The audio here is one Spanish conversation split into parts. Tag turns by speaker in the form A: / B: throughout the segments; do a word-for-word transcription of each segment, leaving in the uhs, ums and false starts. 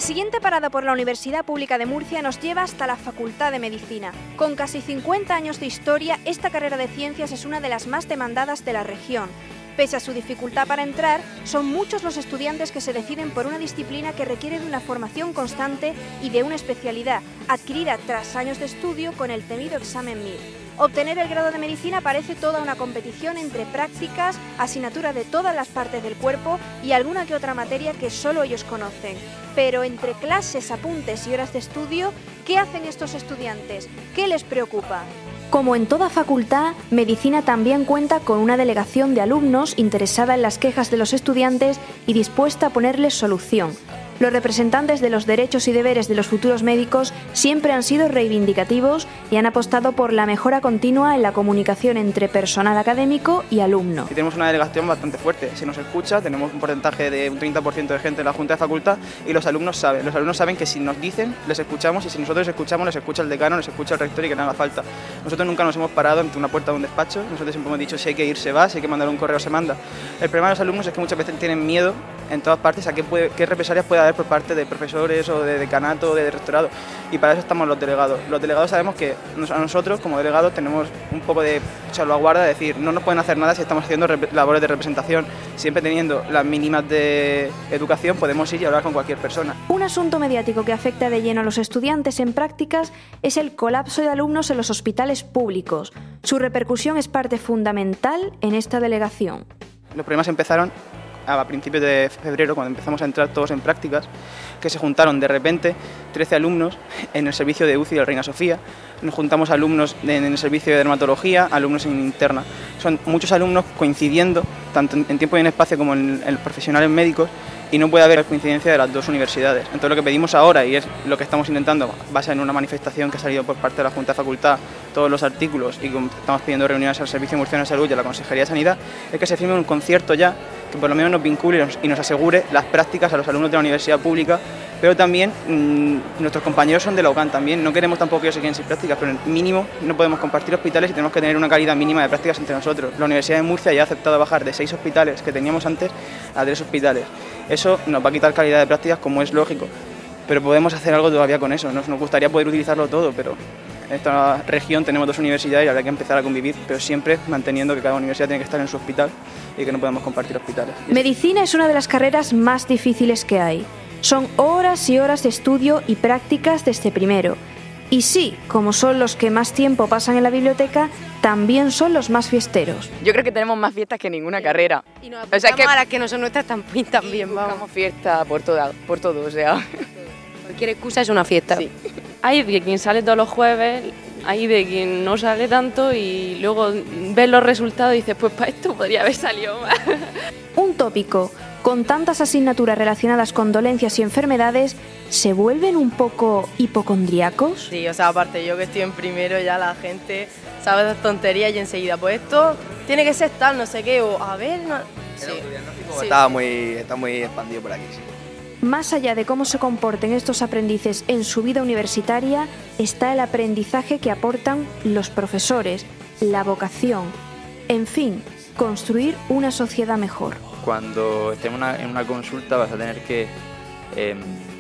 A: siguiente parada por la Universidad Pública de Murcia nos lleva hasta la Facultad de Medicina. Con casi cincuenta años de historia, esta carrera de ciencias es una de las más demandadas de la región. Pese a su dificultad para entrar, son muchos los estudiantes que se deciden por una disciplina que requiere de una formación constante y de una especialidad, adquirida tras años de estudio con el temido examen M I R. Obtener el grado de medicina parece toda una competición entre prácticas, asignaturas de todas las partes del cuerpo y alguna que otra materia que solo ellos conocen. Pero entre clases, apuntes y horas de estudio, ¿qué hacen estos estudiantes? ¿Qué les preocupa? Como en toda facultad, Medicina también cuenta con una delegación de alumnos interesada en las quejas de los estudiantes y dispuesta a ponerles solución. Los representantes de los derechos y deberes de los futuros médicos siempre han sido reivindicativos y han apostado por la mejora continua en la comunicación entre personal académico y alumno.
B: Y tenemos una delegación bastante fuerte, se nos escucha, tenemos un porcentaje de un treinta por ciento de gente en la Junta de Facultad y los alumnos saben, los alumnos saben que si nos dicen, les escuchamos y si nosotros les escuchamos, les escucha el decano, les escucha el rector y que no haga falta. Nosotros nunca nos hemos parado ante una puerta de un despacho, nosotros siempre hemos dicho si hay que ir se va, si hay que mandar un correo se manda. El problema de los alumnos es que muchas veces tienen miedo en todas partes a qué, puede, qué represalias puede haber por parte de profesores o de decanato o de rectorado, y para eso estamos los delegados. Los delegados sabemos que a nosotros como delegados tenemos un poco de salvaguarda, de decir, no nos pueden hacer nada si estamos haciendo labores de representación, siempre teniendo las mínimas de educación podemos ir y hablar con cualquier persona.
A: Un asunto mediático que afecta de lleno a los estudiantes en prácticas es el colapso de alumnos en los hospitales públicos. Su repercusión es parte fundamental en esta delegación.
B: Los problemas empezaron a principios de febrero, cuando empezamos a entrar todos en prácticas, que se juntaron de repente trece alumnos en el servicio de U C I de Reina Sofía, nos juntamos alumnos en el servicio de dermatología, alumnos en interna. Son muchos alumnos coincidiendo, tanto en tiempo y en espacio como en, en profesionales médicos, y no puede haber coincidencia de las dos universidades. Entonces lo que pedimos ahora, y es lo que estamos intentando, basa en una manifestación que ha salido por parte de la Junta de Facultad, todos los artículos, y estamos pidiendo reuniones al Servicio Murciano de Salud y a la Consejería de Sanidad, es que se firme un concierto ya, que por lo menos nos vincule y nos asegure las prácticas a los alumnos de la universidad pública, pero también mmm, nuestros compañeros son de la U C A N también, no queremos tampoco que ellos se queden sin prácticas, pero en mínimo no podemos compartir hospitales y tenemos que tener una calidad mínima de prácticas entre nosotros. La Universidad de Murcia ya ha aceptado bajar de seis hospitales que teníamos antes a tres hospitales. Eso nos va a quitar calidad de prácticas, como es lógico, pero podemos hacer algo todavía con eso. Nos, nos gustaría poder utilizarlo todo, pero en esta región tenemos dos universidades y habrá que empezar a convivir, pero siempre manteniendo que cada universidad tiene que estar en su hospital y que no podemos compartir hospitales.
A: Medicina es una de las carreras más difíciles que hay. Son horas y horas de estudio y prácticas desde primero. Y sí, como son los que más tiempo pasan en la biblioteca, también son los más fiesteros.
C: Yo creo que tenemos más fiestas que ninguna carrera.
D: Y nos apuntamos, o sea, que, a las que no son nuestras también, también vamos.
C: Buscamos fiesta por todo, por todo, o sea.
D: Cualquier excusa es una fiesta.
C: Sí.
E: Hay de quien sale todos los jueves, hay de quien no sale tanto y luego ves los resultados y dices, pues para esto podría haber salido más.
A: Un tópico. Con tantas asignaturas relacionadas con dolencias y enfermedades, ¿se vuelven un poco hipocondríacos?
F: Sí, o sea, aparte yo que estoy en primero ya la gente sabe las tonterías y enseguida, pues esto tiene que ser tal, no sé qué, o a ver... No...
G: Sí. El diagnóstico sí. está, muy, está muy expandido por aquí, sí.
A: Más allá de cómo se comporten estos aprendices en su vida universitaria, está el aprendizaje que aportan los profesores, la vocación, en fin, construir una sociedad mejor.
H: Cuando estés en una, en una consulta vas a tener que eh,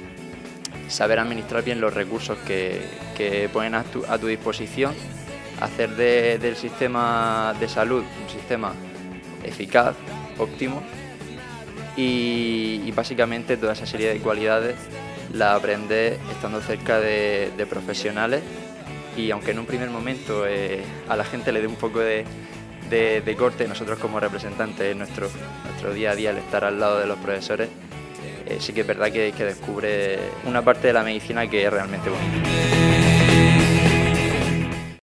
H: saber administrar bien los recursos que, que ponen a tu, a tu disposición, hacer de, del sistema de salud un sistema eficaz, óptimo, y, y básicamente toda esa serie de cualidades la aprendes estando cerca de, de profesionales, y aunque en un primer momento eh, a la gente le dé un poco de De, de corte, nosotros como representantes en nuestro, nuestro día a día, al estar al lado de los profesores, eh, sí que es verdad que, que descubre una parte de la medicina que es realmente bonita.